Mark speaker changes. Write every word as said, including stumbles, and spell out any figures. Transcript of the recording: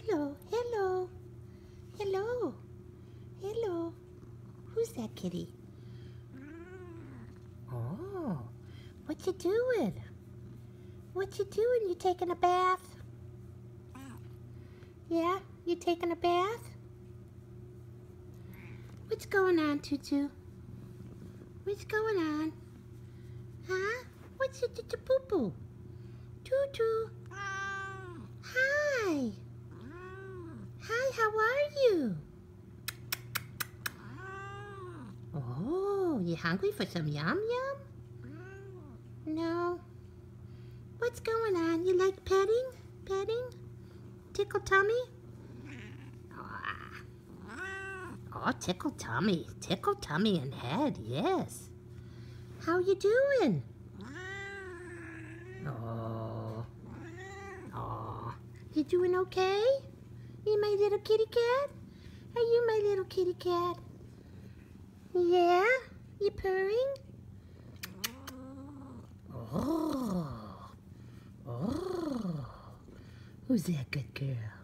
Speaker 1: hello, hello, hello, hello. Who's that kitty? Oh, what you doing? What you doing? You taking a bath? Yeah, you taking a bath? What's going on, Tutu? What's going on? Huh? What's it, Tutu Poo Poo? Tutu. Hi. Hi, how are you? Oh, you hungry for some yum yum? No. What's going on? You like petting? Petting? Tickle tummy? Oh, tickle tummy. Tickle tummy and head, yes. How you doing? Oh. Oh. You doing okay? You my little kitty cat? Are you my little kitty cat? Yeah? You purring? Oh. Oh. Who's that good girl?